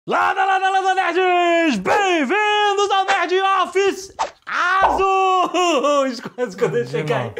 Lada, nerds! Bem-vindos ao Nerd Office Azul! Quase quando eu chegar.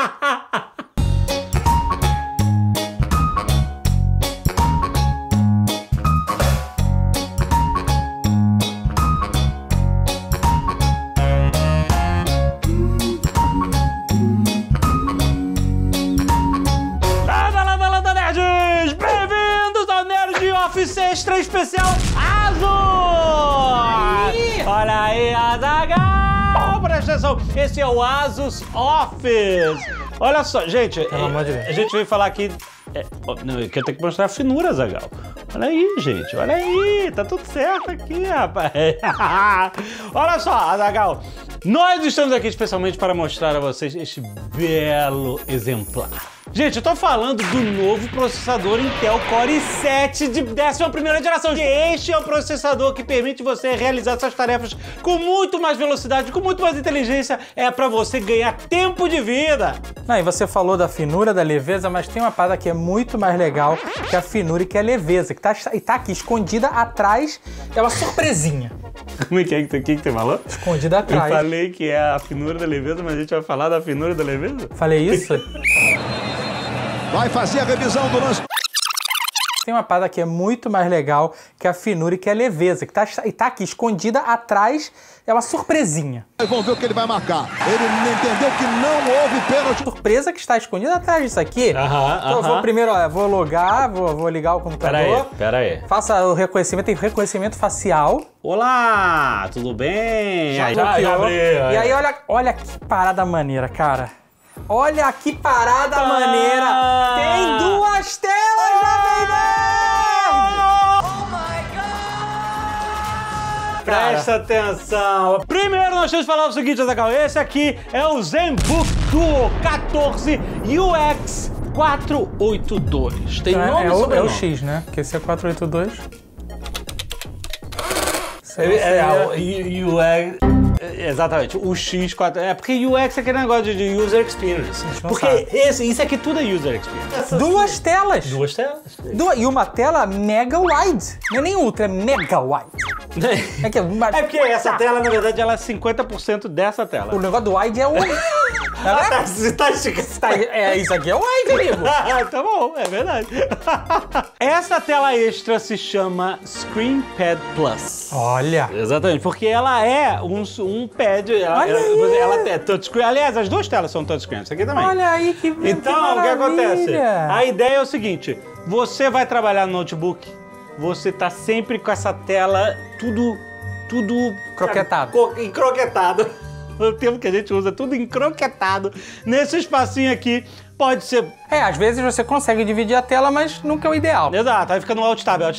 Lada, nerds! Bem-vindos ao Nerd Office Extra Especial Azul! Olha aí, Azaghal! Presta atenção, esse é o Asus Office. Olha só, gente, a gente veio falar aqui que eu tenho que mostrar a finura, Azaghal. Olha aí, gente, olha aí, tá tudo certo aqui, rapaz. Olha só, Azaghal, nós estamos aqui especialmente para mostrar a vocês este belo exemplar. Gente, eu tô falando do novo processador Intel Core i7 de 11ª geração. Este é o processador que permite você realizar suas tarefas com muito mais velocidade, com muito mais inteligência. É pra você ganhar tempo de vida. Não, e você falou da finura, da leveza, mas tem uma parada que é muito mais legal que a finura e que é a leveza, que tá aqui escondida atrás, é uma surpresinha. Como é que você falou? Escondida atrás. Eu falei que é a finura da leveza, mas a gente vai falar da finura da leveza? Falei isso? Vai fazer a revisão do lance. Tem uma parada que é muito mais legal que a finura e que é a leveza, que tá aqui escondida atrás, é uma surpresinha. Vamos ver o que ele vai marcar. Ele entendeu que não houve pênalti. Surpresa que está escondida atrás disso aqui. Então eu vou primeiro, vou logar, vou ligar o computador. Pera aí. Faça o reconhecimento, tem reconhecimento facial. Olá, tudo bem? Já abri. E aí, olha que parada maneira, cara. Olha que parada maneira! Tem duas telas, Jovem Nerd! Oh my God! Presta atenção! Primeiro nós temos que falar o seguinte, Azaghal. Esse aqui é o ZenBook Duo 14 UX 482. Tem nome e sobrenome. É o X, né? Porque esse é 482. UX... Exatamente, o X4... É porque UX é aquele negócio de User Experience. Porque isso aqui tudo é User Experience. Duas telas. Duas telas. E uma tela mega wide. Não é nem ultra, é mega wide. É porque essa tela, na verdade, ela é 50% dessa tela. O negócio do wide é o... Isso aqui é o wide, amigo. Tá bom, é verdade. Essa tela extra se chama ScreenPad Plus. Olha. Exatamente, porque ela é um pad, ela é touchscreen. Aliás, as duas telas são touchscreen, isso aqui também. Olha aí que Então, o que acontece? A ideia é o seguinte, você vai trabalhar no notebook, você tá sempre com essa tela tudo croquetado. Encroquetado. O termo que a gente usa, tudo encroquetado. Nesse espacinho aqui, pode ser... Às vezes você consegue dividir a tela, mas nunca é o ideal. Exato, aí fica no Alt Tab.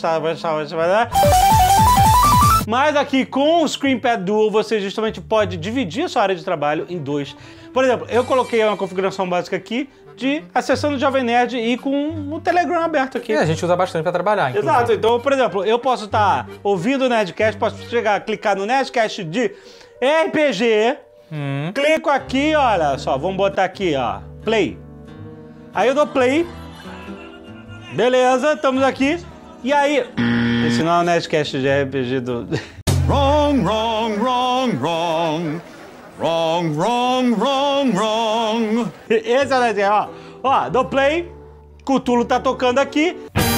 Mas aqui com o ScreenPad Duo, você justamente pode dividir a sua área de trabalho em dois. Por exemplo, eu coloquei uma configuração básica aqui de acessando o Jovem Nerd e com o Telegram aberto aqui. A gente usa bastante para trabalhar, inclusive. Exato, então, por exemplo, eu posso estar ouvindo o Nerdcast, posso clicar no Nerdcast de RPG, clico aqui, olha só, vamos botar aqui, ó, play. Aí eu dou play, beleza, estamos aqui, e aí... Esse não é o Nerdcast de RPG do... Wrong. Esse é o Nerdcast, ó, dou play, Cthulhu tá tocando aqui.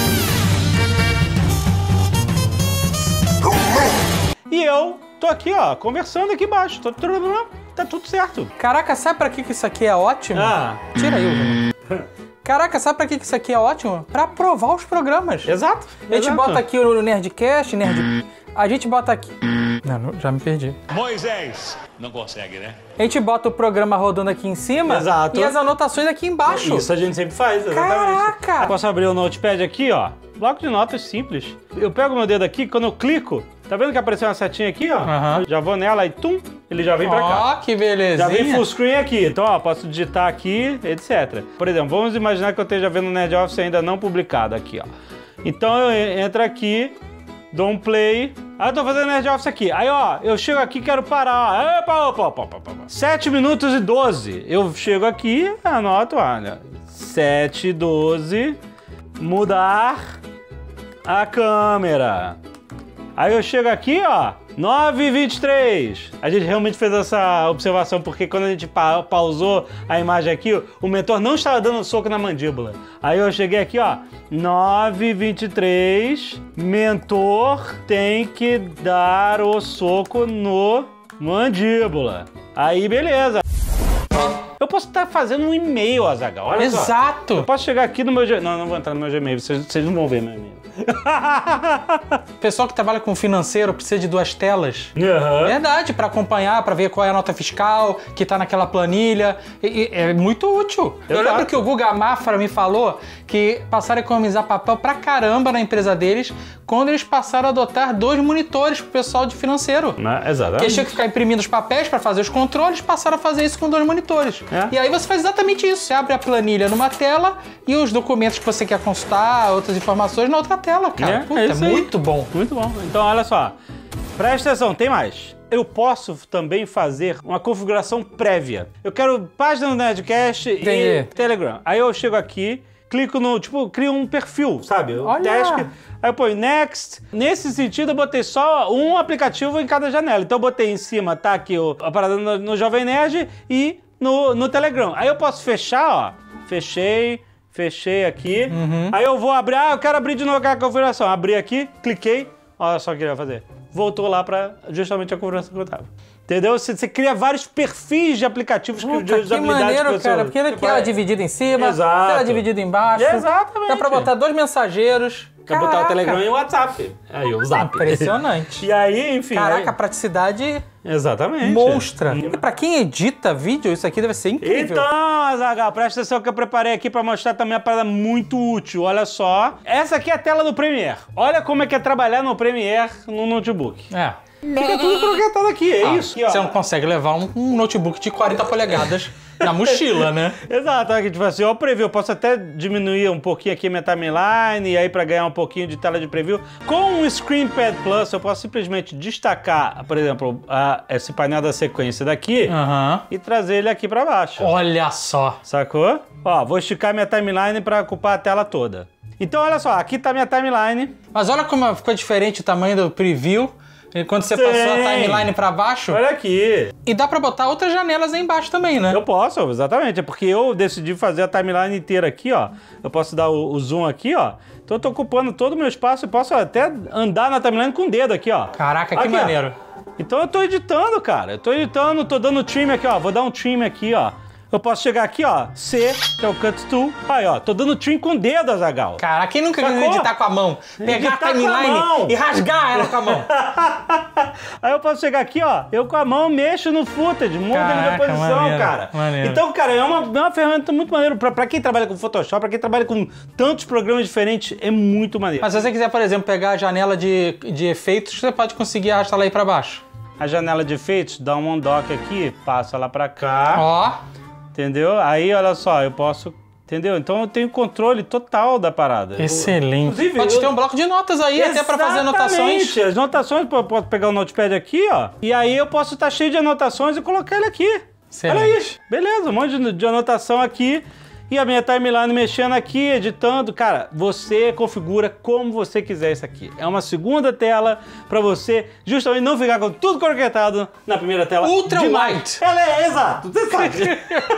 E eu tô aqui, ó, conversando aqui embaixo, tá tudo certo. Caraca, sabe pra que isso aqui é ótimo? Tira aí, Bruno. Caraca, sabe pra que isso aqui é ótimo? Pra provar os programas. Exato. A gente bota aqui o Nerdcast, a gente bota aqui... Não, já me perdi. Moisés. Não consegue, né? A gente bota o programa rodando aqui em cima. Exato. E as anotações aqui embaixo. Isso a gente sempre faz, exatamente. Caraca! Eu posso abrir o Notepad aqui, ó. Bloco de notas simples. Eu pego meu dedo aqui, quando eu clico, tá vendo que apareceu uma setinha aqui, ó? Já vou nela e tum, ele já vem pra cá. Ó, que belezinha. Já vem full screen aqui. Então, ó, posso digitar aqui, etc. Por exemplo, vamos imaginar que eu esteja vendo o Nerd Office ainda não publicado aqui, ó. Então eu entro aqui, dou um play. Aí eu tô fazendo Nerd Office aqui. Aí, ó, eu chego aqui e quero parar. Opa. 7 minutos e 12. Eu chego aqui, anoto, olha. 7:12. Mudar a câmera. Aí eu chego aqui, ó, 9h23. A gente realmente fez essa observação, porque quando a gente pausou a imagem aqui, o mentor não estava dando soco na mandíbula. Aí eu cheguei aqui, ó, 9h23, mentor tem que dar o soco no mandíbula. Aí, beleza. Eu posso estar fazendo um e-mail, Azaghal. Olha só. Exato. Eu posso chegar aqui no meu Gmail. Não vou entrar no meu Gmail, vocês não vão ver meu e-mail. Pessoal que trabalha com financeiro precisa de 2 telas. Uhum. Verdade, para acompanhar, para ver qual é a nota fiscal que tá naquela planilha. É muito útil. Eu lembro que o Guga Mafra me falou que passaram a economizar papel pra caramba na empresa deles quando eles passaram a adotar 2 monitores pro pessoal de financeiro. Exatamente. Porque eles tinham que ficar imprimindo os papéis para fazer os controles, passaram a fazer isso com 2 monitores. E aí você faz exatamente isso. Você abre a planilha numa tela e os documentos que você quer consultar, outras informações na outra tela, cara. Puta, é muito bom. Muito bom. Então, olha só. Presta atenção, tem mais. Eu posso também fazer uma configuração prévia. Eu quero página do Nerdcast e Telegram. Aí eu chego aqui, clico no, tipo, crio um perfil, sabe? Olha! Aí eu ponho Next. Nesse sentido, eu botei só um aplicativo em cada janela. Então eu botei em cima, tá aqui a parada no Jovem Nerd e no Telegram. Aí eu posso fechar, ó. Fechei aqui. Aí eu vou abrir, eu quero abrir de novo aquela configuração. Abri aqui, cliquei, olha só o que ele vai fazer. Voltou lá para justamente a configuração que eu tava. Entendeu? Você cria vários perfis de aplicativos de usabilidade. Que maneiro, cara. Porque ele é dividido em cima, tela dividida embaixo. Exatamente. Dá pra botar 2 mensageiros. Dá pra botar o Telegram e o WhatsApp. Aí o Zap. Impressionante. E aí, enfim... Caraca, a praticidade... Exatamente. Monstra. E pra quem edita vídeo, isso aqui deve ser incrível. Então, Azaghal, presta atenção que eu preparei aqui pra mostrar também uma parada muito útil. Olha só. Essa aqui é a tela do Premiere. Olha como é que é trabalhar no Premiere no notebook. Fica tudo projetado aqui, isso. Aqui, você não consegue levar um notebook de 40 polegadas na mochila, né? Exato, aqui tipo assim, ó, preview, eu posso até diminuir um pouquinho aqui a minha timeline e aí pra ganhar um pouquinho de tela de preview. Com o ScreenPad Plus, eu posso simplesmente destacar, por exemplo, esse painel da sequência daqui e trazer ele aqui pra baixo. Olha só. Sacou? Ó, vou esticar minha timeline pra ocupar a tela toda. Então, olha só, aqui tá minha timeline. Mas olha como ficou diferente o tamanho do preview. Quando você passou a timeline pra baixo. Olha aqui. E dá pra botar outras janelas aí embaixo também, né? Eu posso, exatamente. É porque eu decidi fazer a timeline inteira aqui, ó. Eu posso dar o zoom aqui, ó. Então eu tô ocupando todo o meu espaço e posso até andar na timeline com o dedo aqui, ó. Caraca, que maneiro. Então eu tô editando, cara. Eu tô editando, tô dando trim aqui, ó. Vou dar um trim aqui, ó. Eu posso chegar aqui, ó, C, que é o Cut Tool. Aí, ó, tô dando trim com o dedo, Azaghal. Cara, quem nunca quis editar com a mão? Pegar a timeline e rasgar ela com a mão. Aí eu posso chegar aqui, ó, eu com a mão mexo no footage, mudo ele de posição, maneiro, cara. Maneiro. Então, cara, é uma ferramenta muito maneira. Pra quem trabalha com Photoshop, pra quem trabalha com tantos programas diferentes, é muito maneiro. Mas se você quiser, por exemplo, pegar a janela de efeitos, você pode conseguir arrastar ela aí pra baixo. A janela de efeitos, dá um undock aqui, passa lá pra cá. Ó. Entendeu? Aí, olha só, eu posso... Entendeu? Então eu tenho controle total da parada. Excelente. Inclusive, pode ter um bloco de notas aí, até pra fazer anotações. As anotações, eu posso pegar o notepad aqui, ó. E aí eu posso estar cheio de anotações e colocar ele aqui. Excelente. Olha isso. Beleza, um monte de anotação aqui. E a minha timeline mexendo aqui, editando. Cara, você configura como você quiser isso aqui. É uma segunda tela pra você justamente não ficar com tudo croquetado na primeira tela. Ultra wide. Ela é, exato. Você sabe.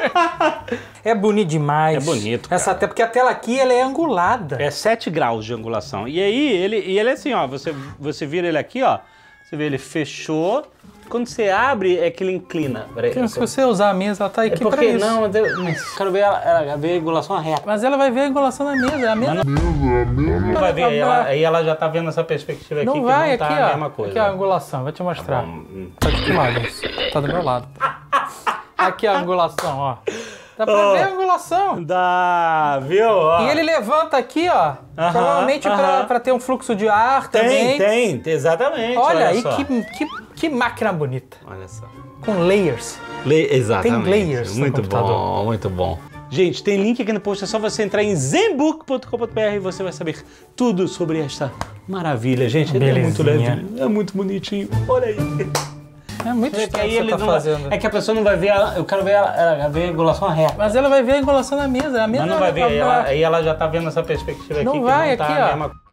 É bonito demais. É bonito, cara. Essa até porque a tela aqui, ela é angulada. É 7 graus de angulação. E aí, ele é assim, ó. Você vira ele aqui, ó. Você vê ele fechou. Quando você abre, é que ele inclina. Se você usar a mesa, ela tá aqui pra isso. Não, quero ver ela ver a angulação reta. Mas ela vai ver a angulação na mesa, é a mesa. Não vai ver, aí ela já tá vendo essa perspectiva aqui, não que vai, não tá aqui, a ó, mesma coisa. Aqui é a angulação, vou te mostrar. Tá de que lado isso? Tá do meu lado. Aqui a angulação, ó. Dá pra ver a angulação. Dá, viu? Ó. E ele levanta aqui, ó. Provavelmente pra ter um fluxo de ar também. Tem, exatamente. Olha aí que máquina bonita. Olha só. Com layers. Exatamente. Tem layers. Muito bom, muito bom. Gente, tem link aqui no post, é só você entrar em zenbook.com.br e você vai saber tudo sobre esta maravilha. Gente, ele é muito leve, é muito bonitinho. Olha aí. É muito estranho que você tá fazendo. É que a pessoa não vai ver, eu quero ver ela ver a angulação reta. Mas ela vai ver a angulação na mesa. A mesa mas não vai ver, aí ela já tá vendo essa perspectiva aqui. Não vai, que não tá aqui, a ó. mesma...